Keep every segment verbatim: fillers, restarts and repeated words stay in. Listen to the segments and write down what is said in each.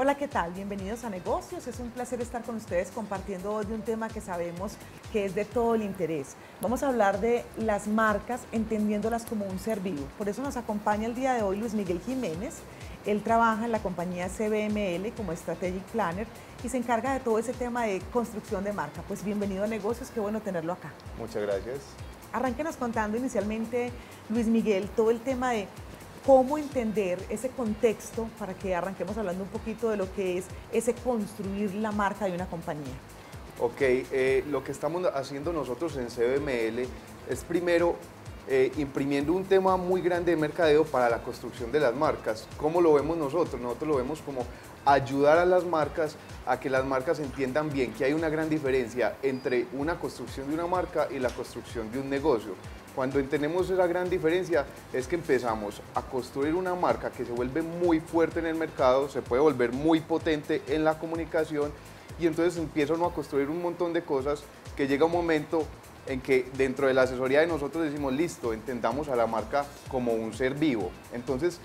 Hola, ¿qué tal? Bienvenidos a Negocios. Es un placer estar con ustedes compartiendo hoy de un tema que sabemos que es de todo el interés. Vamos a hablar de las marcas, entendiéndolas como un ser vivo. Por eso nos acompaña el día de hoy Luis Miguel Jiménez. Él trabaja en la compañía C B M L como Strategic Planner y se encarga de todo ese tema de construcción de marca. Pues bienvenido a Negocios, qué bueno tenerlo acá. Muchas gracias. Arránquenos contando inicialmente, Luis Miguel, todo el tema de cómo entender ese contexto para que arranquemos hablando un poquito de lo que es ese construir la marca de una compañía. Ok, eh, lo que estamos haciendo nosotros en C B M L es primero eh, imprimiendo un tema muy grande de mercadeo para la construcción de las marcas. ¿Cómo lo vemos nosotros? Nosotros lo vemos como ayudar a las marcas a que las marcas entiendan bien que hay una gran diferencia entre una construcción de una marca y la construcción de un negocio. Cuando entendemos esa gran diferencia es que empezamos a construir una marca que se vuelve muy fuerte en el mercado, se puede volver muy potente en la comunicación y entonces empieza uno a construir un montón de cosas que llega un momento en que dentro de la asesoría de nosotros decimos, listo, entendamos a la marca como un ser vivo. Entonces,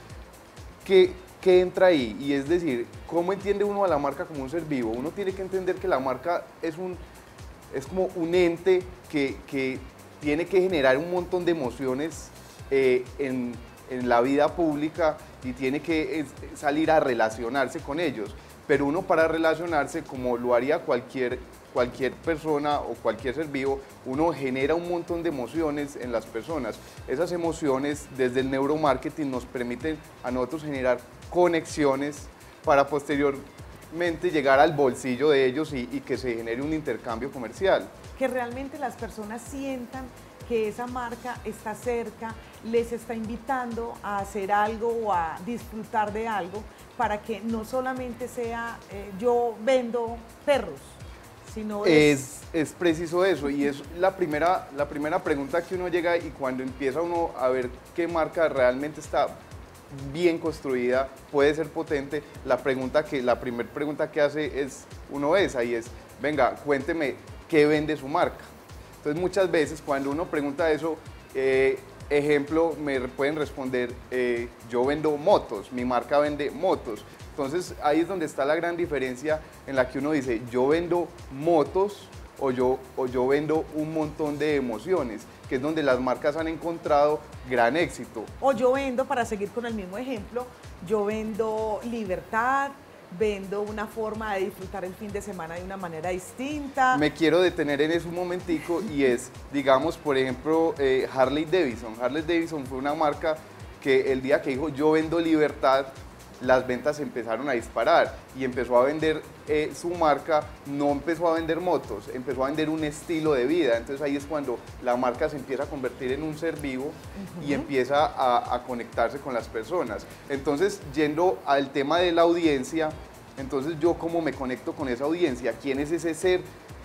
¿qué, qué entra ahí? Y es decir, ¿cómo entiende uno a la marca como un ser vivo? Uno tiene que entender que la marca es, un, es como un ente que, que tiene que generar un montón de emociones eh, en, en la vida pública y tiene que eh, salir a relacionarse con ellos. Pero uno para relacionarse, como lo haría cualquier, cualquier persona o cualquier ser vivo, uno genera un montón de emociones en las personas. Esas emociones desde el neuromarketing nos permiten a nosotros generar conexiones para posteriormente llegar al bolsillo de ellos y, y que se genere un intercambio comercial. Que realmente las personas sientan que esa marca está cerca, les está invitando a hacer algo o a disfrutar de algo para que no solamente sea eh, yo vendo perros, sino es... es... Es preciso eso y es la primera, la primera pregunta que uno llega y cuando empieza uno a ver qué marca realmente está bien construida, puede ser potente, la, pregunta que, la primera pregunta que hace es uno esa y es, venga, cuénteme qué vende su marca. Entonces muchas veces cuando uno pregunta eso, eh, ejemplo, me pueden responder, eh, yo vendo motos, mi marca vende motos. Entonces ahí es donde está la gran diferencia en la que uno dice, yo vendo motos o yo, o yo vendo un montón de emociones, que es donde las marcas han encontrado gran éxito. O yo vendo, para seguir con el mismo ejemplo, yo vendo libertad, vendo una forma de disfrutar el fin de semana de una manera distinta. Me quiero detener en eso un momentico y es, digamos, por ejemplo, eh, Harley Davidson. Harley Davidson fue una marca que el día que dijo yo vendo libertad, las ventas empezaron a disparar y empezó a vender eh, su marca, no empezó a vender motos, empezó a vender un estilo de vida. Entonces ahí es cuando la marca se empieza a convertir en un ser vivo uh-huh. y empieza a, a conectarse con las personas. Entonces, yendo al tema de la audiencia, entonces yo cómo me conecto con esa audiencia, quién es ese ser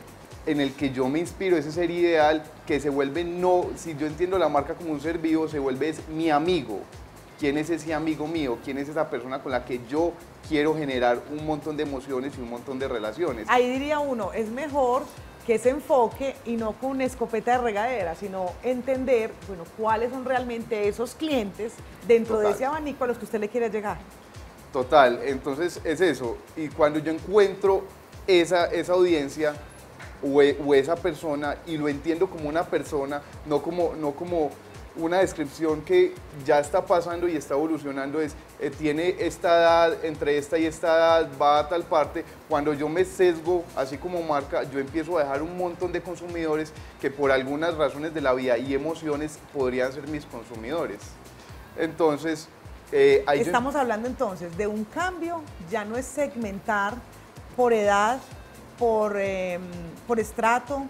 en el que yo me inspiro, ese ser ideal que se vuelve, no, si yo entiendo la marca como un ser vivo, se vuelve es mi amigo. ¿Quién es ese amigo mío? ¿Quién es esa persona con la que yo quiero generar un montón de emociones y un montón de relaciones? Ahí diría uno, es mejor que se enfoque y no con una escopeta de regadera, sino entender, bueno, cuáles son realmente esos clientes dentro Total. de ese abanico a los que usted le quiere llegar. Total, entonces es eso. Y cuando yo encuentro esa, esa audiencia o, o esa persona y lo entiendo como una persona, no como... No como una descripción que ya está pasando y está evolucionando es, eh, tiene esta edad, entre esta y esta edad, va a tal parte. Cuando yo me sesgo, así como marca, yo empiezo a dejar un montón de consumidores que por algunas razones de la vida y emociones podrían ser mis consumidores. Entonces, eh, ahí estamos yo... hablando entonces de un cambio, ya no es segmentar por edad, por, eh, por estrato,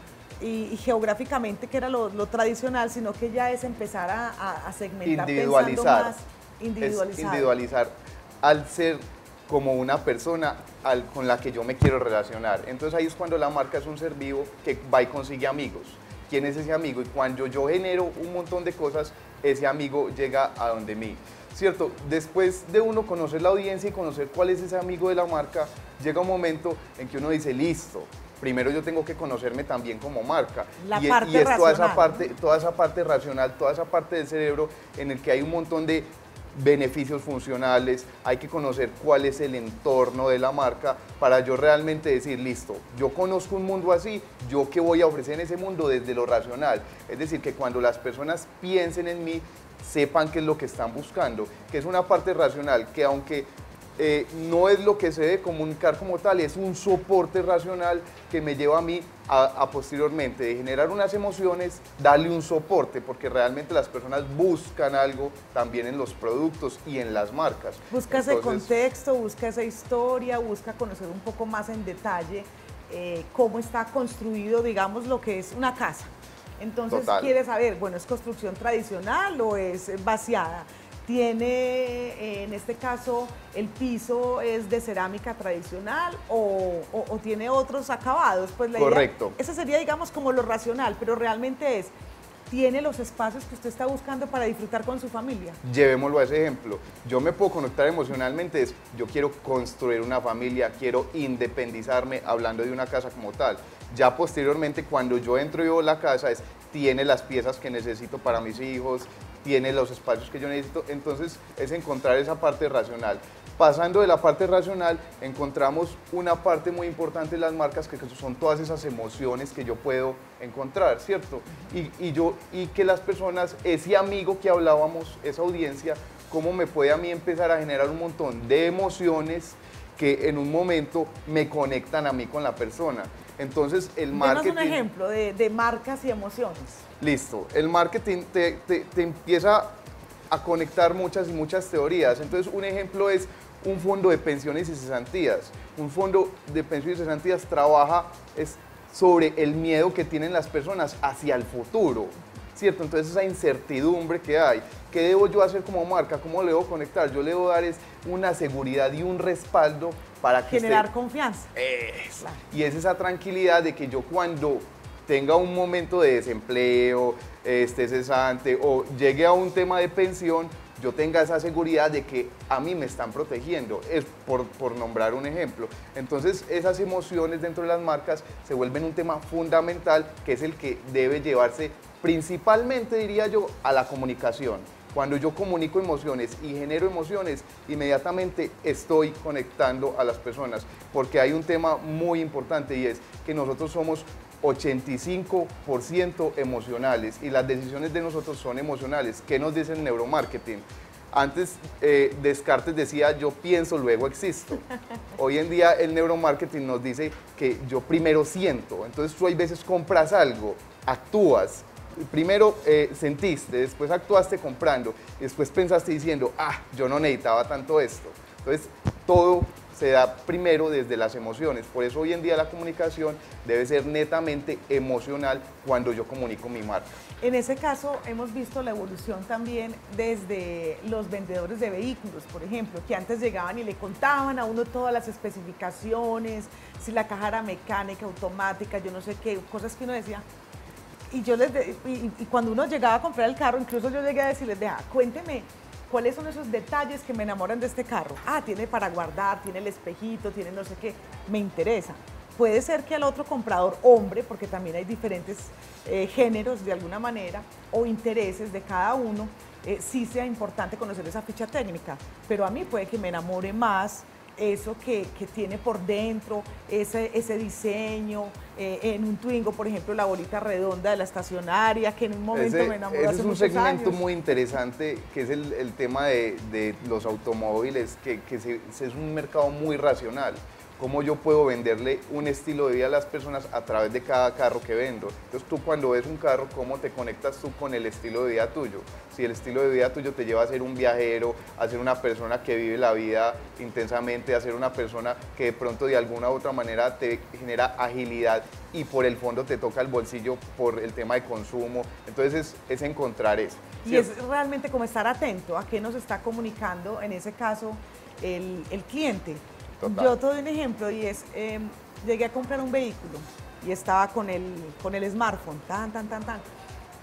Y, y geográficamente, que era lo, lo tradicional, sino que ya es empezar a, a, a segmentar, individualizar, pensando más individualizar. Es individualizar al ser como una persona al, con la que yo me quiero relacionar. Entonces ahí es cuando la marca es un ser vivo que va y consigue amigos. ¿Quién es ese amigo? Y cuando yo genero un montón de cosas, ese amigo llega a donde mí. ¿Cierto? Después de uno conocer la audiencia y conocer cuál es ese amigo de la marca, llega un momento en que uno dice, listo, primero yo tengo que conocerme también como marca. La y, parte y es toda esa racional. parte, toda esa parte racional, toda esa parte del cerebro en el que hay un montón de beneficios funcionales, hay que conocer cuál es el entorno de la marca para yo realmente decir, listo, yo conozco un mundo así, yo qué voy a ofrecer en ese mundo desde lo racional. Es decir, que cuando las personas piensen en mí, sepan qué es lo que están buscando, que es una parte racional, que aunque eh, no es lo que se debe comunicar como tal, es un soporte racional que me lleva a mí a, a posteriormente de generar unas emociones, darle un soporte, porque realmente las personas buscan algo también en los productos y en las marcas. Busca ese contexto, busca esa historia, busca conocer un poco más en detalle eh, cómo está construido, digamos, lo que es una casa. Entonces, Total. quiere saber, bueno, ¿es construcción tradicional o es vaciada? ¿Tiene, eh, en este caso, el piso es de cerámica tradicional o, o, o tiene otros acabados? Pues la Correcto. Idea, ese sería, digamos, como lo racional, pero realmente es, ¿tiene los espacios que usted está buscando para disfrutar con su familia? Llevémoslo a ese ejemplo. Yo me puedo conectar emocionalmente, es, yo quiero construir una familia, quiero independizarme hablando de una casa como tal. Ya posteriormente, cuando yo entro y veo la casa, es, tiene las piezas que necesito para mis hijos, tiene los espacios que yo necesito, entonces es encontrar esa parte racional. Pasando de la parte racional, encontramos una parte muy importante de las marcas, que son todas esas emociones que yo puedo encontrar, ¿cierto? Y, y, yo, y que las personas, ese amigo que hablábamos, esa audiencia, cómo me puede a mí empezar a generar un montón de emociones que en un momento me conectan a mí con la persona. Entonces el marketing... Denos un ejemplo de, de marcas y emociones. Listo, el marketing te, te, te empieza a conectar muchas y muchas teorías. Entonces un ejemplo es un fondo de pensiones y cesantías. Un fondo de pensiones y cesantías trabaja es sobre el miedo que tienen las personas hacia el futuro, ¿cierto? Entonces esa incertidumbre que hay, ¿qué debo yo hacer como marca? ¿Cómo le debo conectar? Yo le debo dar es una seguridad y un respaldo para que generar esté... confianza. Es. Claro. Y es esa tranquilidad de que yo cuando tenga un momento de desempleo, esté cesante o llegue a un tema de pensión, yo tenga esa seguridad de que a mí me están protegiendo, es por, por nombrar un ejemplo. Entonces esas emociones dentro de las marcas se vuelven un tema fundamental, que es el que debe llevarse principalmente, diría yo, a la comunicación. Cuando yo comunico emociones y genero emociones, inmediatamente estoy conectando a las personas, porque hay un tema muy importante y es que nosotros somos ochenta y cinco por ciento emocionales y las decisiones de nosotros son emocionales. ¿Qué nos dice el neuromarketing? Antes eh, Descartes decía yo pienso, luego existo. Hoy en día el neuromarketing nos dice que yo primero siento. Entonces tú hay veces compras algo, actúas, primero eh, sentiste, después actuaste comprando, después pensaste diciendo, ah, yo no necesitaba tanto esto. Entonces todo se da primero desde las emociones. Por eso hoy en día la comunicación debe ser netamente emocional cuando yo comunico mi marca. En ese caso hemos visto la evolución también desde los vendedores de vehículos, por ejemplo, que antes llegaban y le contaban a uno todas las especificaciones, si la caja era mecánica, automática, yo no sé qué, cosas que uno decía. Y, yo les de, y, y cuando uno llegaba a comprar el carro, incluso yo llegué a decirles, deja, cuénteme, ¿cuáles son esos detalles que me enamoran de este carro? Ah, tiene para guardar, tiene el espejito, tiene no sé qué, me interesa. Puede ser que al otro comprador, hombre, porque también hay diferentes eh, géneros de alguna manera, o intereses de cada uno, eh, sí sea importante conocer esa ficha técnica, pero a mí puede que me enamore más eso que, que tiene por dentro, ese, ese diseño, eh, en un Twingo, por ejemplo, la bolita redonda de la estacionaria, que en un momento ese, me enamoró ese hace es un muchos segmento años. muy interesante, que es el, el tema de, de los automóviles, que, que se, es un mercado muy racional. Cómo yo puedo venderle un estilo de vida a las personas a través de cada carro que vendo. Entonces tú cuando ves un carro, ¿cómo te conectas tú con el estilo de vida tuyo? Si el estilo de vida tuyo te lleva a ser un viajero, a ser una persona que vive la vida intensamente, a ser una persona que de pronto de alguna u otra manera te genera agilidad y por el fondo te toca el bolsillo por el tema de consumo, entonces es, es encontrar eso. Y ¿cierto? Es realmente como estar atento a qué nos está comunicando, en ese caso, el, el cliente. Total. Yo te doy un ejemplo y es, eh, llegué a comprar un vehículo y estaba con el, con el smartphone, tan, tan, tan, tan.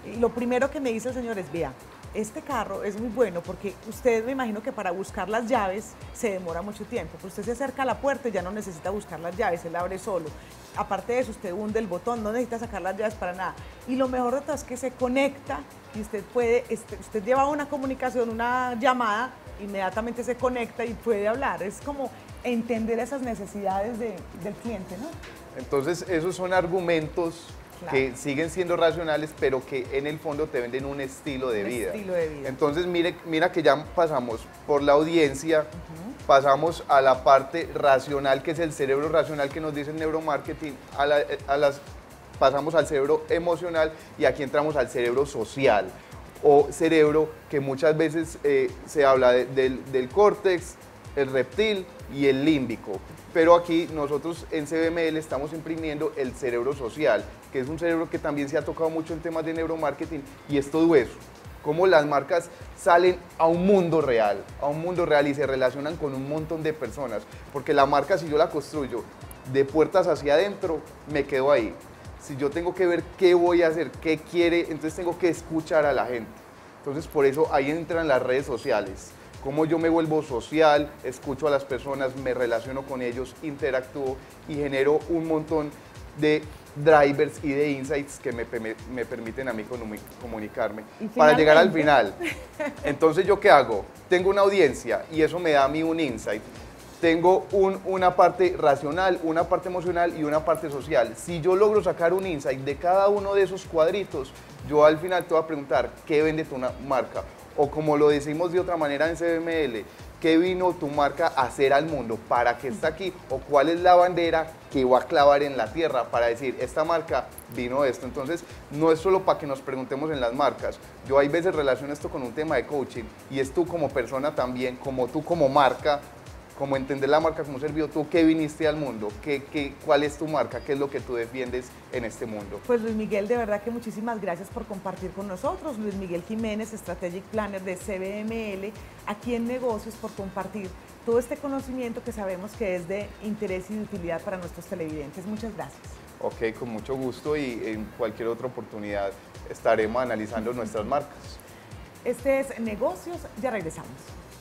Y lo primero que me dice el señor es, vea, este carro es muy bueno porque usted me imagino que para buscar las llaves se demora mucho tiempo, pero usted se acerca a la puerta y ya no necesita buscar las llaves, él abre solo. Aparte de eso, usted hunde el botón, no necesita sacar las llaves para nada. Y lo mejor de todo es que se conecta y usted puede, este, usted lleva una comunicación, una llamada, inmediatamente se conecta y puede hablar. Es como entender esas necesidades de, del cliente, ¿no? Entonces, esos son argumentos claro. que siguen siendo racionales, pero que en el fondo te venden un estilo de, un vida. estilo de vida. Entonces, mire, mira que ya pasamos por la audiencia, uh-huh. pasamos a la parte racional, que es el cerebro racional que nos dice el neuromarketing, a, la, a las, pasamos al cerebro emocional y aquí entramos al cerebro social, o cerebro que muchas veces eh, se habla de, del, del córtex, el reptil y el límbico. Pero aquí nosotros en C B M L estamos imprimiendo el cerebro social, que es un cerebro que también se ha tocado mucho en temas de neuromarketing, y es todo eso, cómo las marcas salen a un mundo real, a un mundo real y se relacionan con un montón de personas, porque la marca, si yo la construyo de puertas hacia adentro, me quedo ahí. Si yo tengo que ver qué voy a hacer, qué quiere, entonces tengo que escuchar a la gente. Entonces por eso ahí entran las redes sociales. Cómo yo me vuelvo social, escucho a las personas, me relaciono con ellos, interactúo y genero un montón de drivers y de insights que me, me, me permiten a mí comunicarme para llegar al final. Entonces, ¿yo qué hago? Tengo una audiencia y eso me da a mí un insight. Tengo un, una parte racional, una parte emocional y una parte social. Si yo logro sacar un insight de cada uno de esos cuadritos, yo al final te voy a preguntar, ¿qué vende tu marca? O como lo decimos de otra manera en C B M L, ¿qué vino tu marca a hacer al mundo? ¿Para qué está aquí? ¿O cuál es la bandera que va a clavar en la tierra para decir, esta marca vino de esto? Entonces, no es solo para que nos preguntemos en las marcas. Yo hay veces relaciono esto con un tema de coaching y es tú como persona también, como tú como marca, como entender la marca como servicio, tú qué viniste al mundo, ¿Qué, qué, cuál es tu marca, qué es lo que tú defiendes en este mundo. Pues Luis Miguel, de verdad que muchísimas gracias por compartir con nosotros. Luis Miguel Jiménez, Strategic Planner de C B M L, aquí en Negocios, por compartir todo este conocimiento que sabemos que es de interés y de utilidad para nuestros televidentes. Muchas gracias. Ok, con mucho gusto y en cualquier otra oportunidad estaremos analizando nuestras marcas. Este es Negocios, ya regresamos.